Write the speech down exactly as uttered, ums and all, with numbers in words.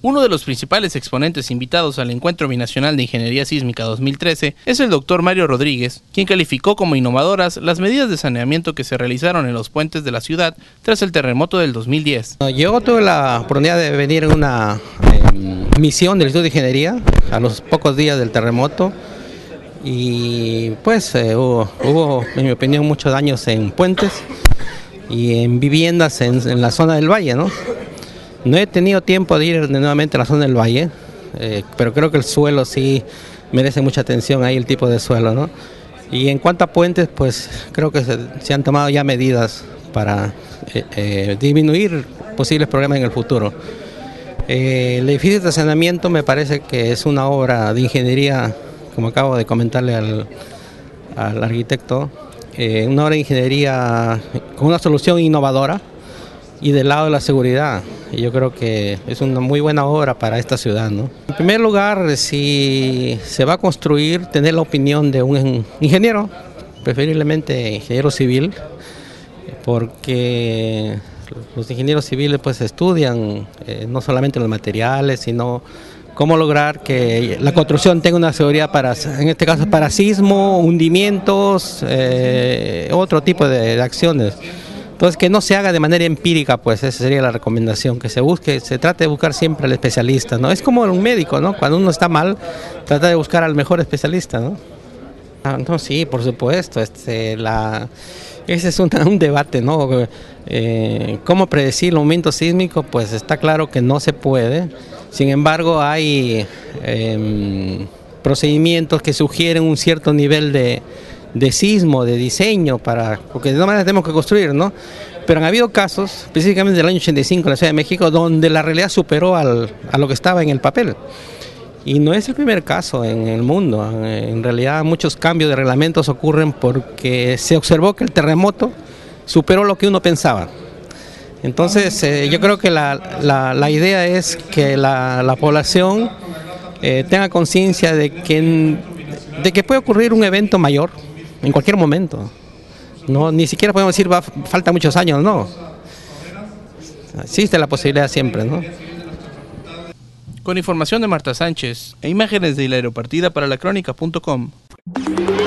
Uno de los principales exponentes invitados al Encuentro Binacional de Ingeniería Sísmica dos mil trece es el doctor Mario Rodríguez, quien calificó como innovadoras las medidas de saneamiento que se realizaron en los puentes de la ciudad tras el terremoto del dos mil diez. Yo tuve la oportunidad de venir en una eh, misión del Instituto de Ingeniería a los pocos días del terremoto y pues eh, hubo, hubo, en mi opinión, muchos daños en puentes y en viviendas en, en la zona del valle, ¿no? No he tenido tiempo de ir nuevamente a la zona del valle, eh, pero creo que el suelo sí merece mucha atención ahí, el tipo de suelo, ¿no? Y en cuanto a puentes, pues creo que se, se han tomado ya medidas para eh, eh, disminuir posibles problemas en el futuro. Eh, el edificio de estacionamiento me parece que es una obra de ingeniería, como acabo de comentarle al, al arquitecto, eh, una obra de ingeniería con una solución innovadora. Y del lado de la seguridad, yo creo que es una muy buena obra para esta ciudad, ¿no? En primer lugar, si se va a construir, tener la opinión de un ingeniero, preferiblemente ingeniero civil, porque los ingenieros civiles pues estudian eh, no solamente los materiales, sino cómo lograr que la construcción tenga una seguridad para, en este caso, para sismo, hundimientos, eh, otro tipo de, de acciones. Entonces, que no se haga de manera empírica, pues esa sería la recomendación, que se busque, se trate de buscar siempre al especialista, ¿no? Es como un médico, ¿no? Cuando uno está mal, trata de buscar al mejor especialista, ¿no? Ah, no, sí, por supuesto, este, la, ese es un, un debate, ¿no? Eh, ¿Cómo predecir el momento sísmico? Pues está claro que no se puede, sin embargo hay eh, procedimientos que sugieren un cierto nivel de de sismo, de diseño, para, porque de todas maneras tenemos que construir, ¿no? Pero han habido casos, específicamente del año ochenta y cinco en la Ciudad de México, donde la realidad superó al, a lo que estaba en el papel. Y no es el primer caso en el mundo. En realidad muchos cambios de reglamentos ocurren porque se observó que el terremoto superó lo que uno pensaba. Entonces eh, yo creo que la, la, la idea es que la, la población eh, tenga conciencia de que, de que puede ocurrir un evento mayor en cualquier momento. No, ni siquiera podemos decir va, falta muchos años, no. Existe la posibilidad siempre, ¿no? Con información de Marta Sánchez e imágenes de Hilario Partida para la crónica punto com.